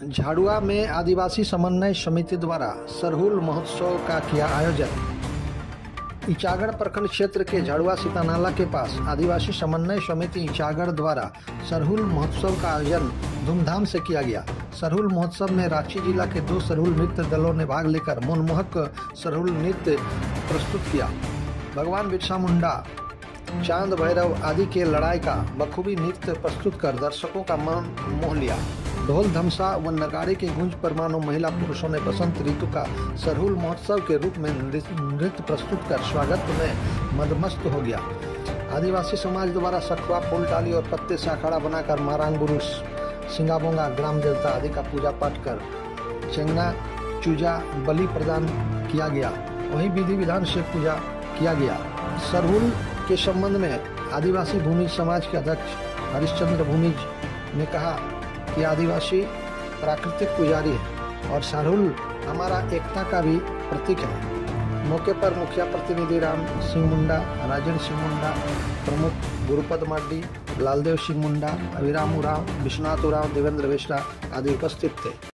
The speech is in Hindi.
झाड़ुआ में आदिवासी समन्वय समिति द्वारा सरहुल महोत्सव का किया आयोजन। ईचागढ़ प्रखंड क्षेत्र के झाड़ुआ सीतानाला के पास आदिवासी समन्वय समिति ईचागढ़ द्वारा सरहुल महोत्सव का आयोजन धूमधाम से किया गया। सरहुल महोत्सव में रांची जिला के 2 सरहुल नृत्य दलों ने भाग लेकर मनमोहक सरहुल नृत्य प्रस्तुत किया। भगवान बिरसा मुंडा, चांद भैरव आदि के लड़ाई का बखूबी नृत्य प्रस्तुत कर दर्शकों का मन मोह लिया। ढोल धमसा व नगाड़े की गूंज पर मानो महिला पुरुषों ने बसंत ऋतु का सरहुल महोत्सव के रूप में नृत्य प्रस्तुत कर स्वागत में मदमस्त हो गया। आदिवासी समाज द्वारा सखुआ, फूल डाली और पत्ते से अखाड़ा बनाकर मारांग बुरुष, सिंगाबोंगा, ग्राम देवता आदि का पूजा पाठ कर चंगना चूजा बलि प्रदान किया गया। वहीं विधि विधान से पूजा किया गया। सरहुल के संबंध में आदिवासी भूमिज समाज के अध्यक्ष हरिश्चंद्र भूमिज ने कहा कि आदिवासी प्राकृतिक पुजारी है और सरहुल हमारा एकता का भी प्रतीक है। मौके पर मुखिया प्रतिनिधि राम सिंह मुंडा, राजेंद्र सिंह मुंडा, प्रमुख गुरुपद मार्डी, लालदेव सिंह मुंडा, अभिराम उरांव, विश्वनाथ उरांव, देवेंद्र मिश्रा आदि उपस्थित थे।